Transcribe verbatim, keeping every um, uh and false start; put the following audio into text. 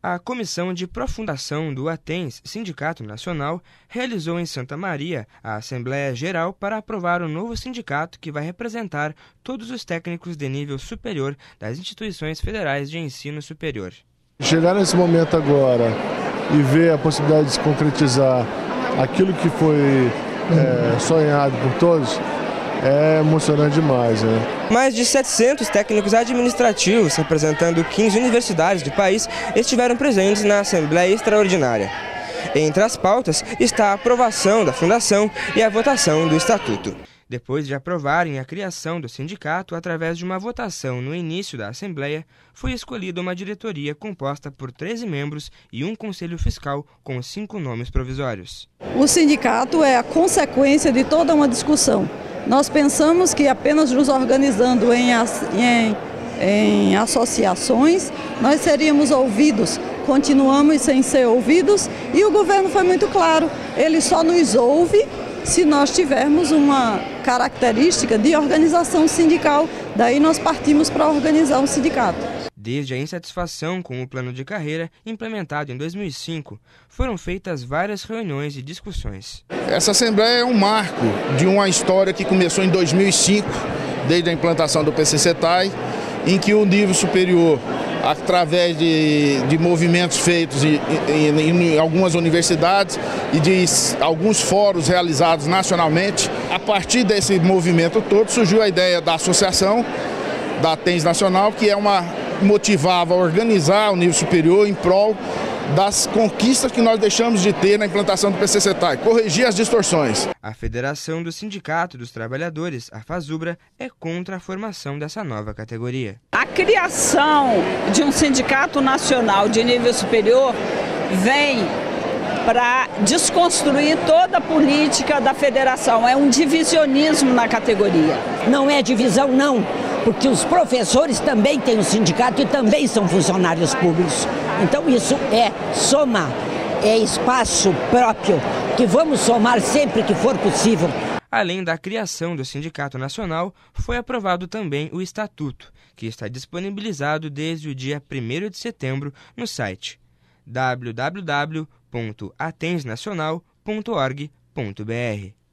A Comissão de Profundação do ATENS, Sindicato Nacional, realizou em Santa Maria a Assembleia Geral para aprovar o novo sindicato que vai representar todos os técnicos de nível superior das instituições federais de ensino superior. Chegar nesse momento agora e ver a possibilidade de se concretizar aquilo que foi é, sonhado por todos é emocionante demais, né? Mais de setecentos técnicos administrativos, representando quinze universidades do país, estiveram presentes na Assembleia Extraordinária. Entre as pautas está a aprovação da fundação e a votação do Estatuto. Depois de aprovarem a criação do sindicato através de uma votação no início da Assembleia, foi escolhida uma diretoria composta por treze membros e um conselho fiscal com cinco nomes provisórios. O sindicato é a consequência de toda uma discussão. Nós pensamos que apenas nos organizando em, em, em associações, nós seríamos ouvidos. Continuamos sem ser ouvidos e o governo foi muito claro. Ele só nos ouve se nós tivermos uma característica de organização sindical. Daí nós partimos para organizar um sindicato. Desde a insatisfação com o plano de carreira, implementado em dois mil e cinco, foram feitas várias reuniões e discussões. Essa Assembleia é um marco de uma história que começou em dois mil e cinco, desde a implantação do P C C T A I, em que o nível superior, através de, de movimentos feitos em, em, em algumas universidades e de alguns fóruns realizados nacionalmente, a partir desse movimento todo surgiu a ideia da associação da ATENS Nacional, que é uma motivava a organizar o nível superior em prol das conquistas que nós deixamos de ter na implantação do P C C T A I, corrigir as distorções. A Federação do Sindicato dos Trabalhadores, a FASUBRA, é contra a formação dessa nova categoria. A criação de um sindicato nacional de nível superior vem para desconstruir toda a política da federação. É um divisionismo na categoria. Não é divisão, não. Porque os professores também têm um sindicato e também são funcionários públicos. Então isso é soma, é espaço próprio, que vamos somar sempre que for possível. Além da criação do Sindicato Nacional, foi aprovado também o Estatuto, que está disponibilizado desde o dia primeiro de setembro no site w w w ponto atens nacional ponto org ponto b r.